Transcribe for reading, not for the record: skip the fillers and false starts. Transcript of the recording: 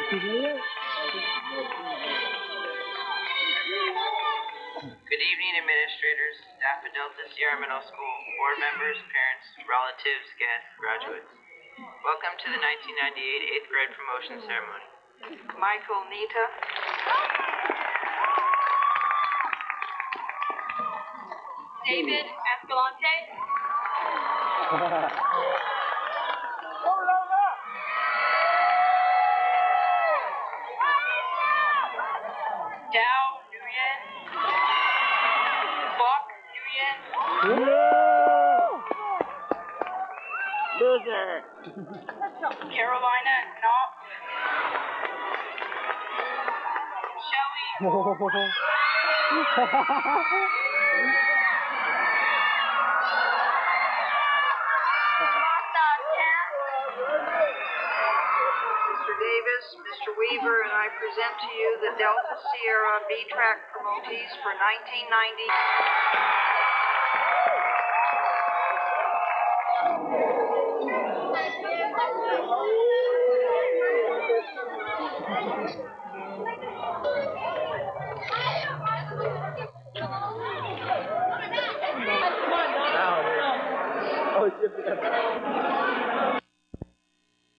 Good evening, administrators, staff at Delta Sierra Middle School, board members, parents, relatives, guests, graduates. Welcome to the 1998 8th grade promotion ceremony. Michael Nita. David Escalante. Dao Nguyen. Bok Nguyen. Loser. Carolina Knopf. Shelly. Mr. Davis, Mr. Weaver, and I present to you the Delta Sierra B-Track promotees for 1990.